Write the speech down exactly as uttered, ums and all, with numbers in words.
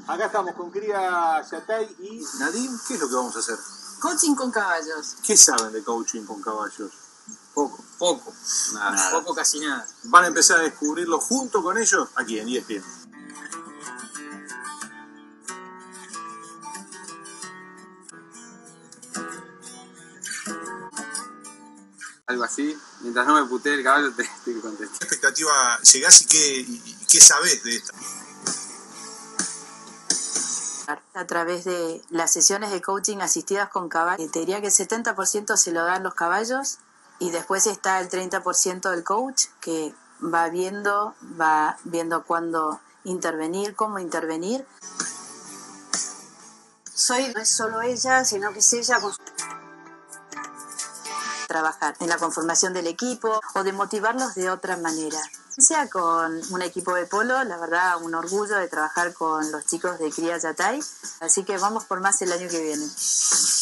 Acá estamos con Cría Yatay y Nadim. ¿Qué es lo que vamos a hacer? Coaching con caballos. ¿Qué saben de coaching con caballos? Poco, poco. Nada. nada. Poco, casi nada. Van a empezar a descubrirlo junto con ellos aquí en E S P N. Algo así, mientras no me putee el caballo te estoy contento. ¿Qué expectativa llegás y qué, y, y qué sabés de esta? A través de las sesiones de coaching asistidas con caballos, te diría que el setenta por ciento se lo dan los caballos y después está el treinta por ciento del coach que va viendo, va viendo cuándo intervenir, cómo intervenir. Soy, no es solo ella, sino que es ella con su... Trabajar en la conformación del equipo o de motivarlos de otra manera. Sea con un equipo de polo, la verdad, un orgullo de trabajar con los chicos de Cría Yatay, así que vamos por más el año que viene.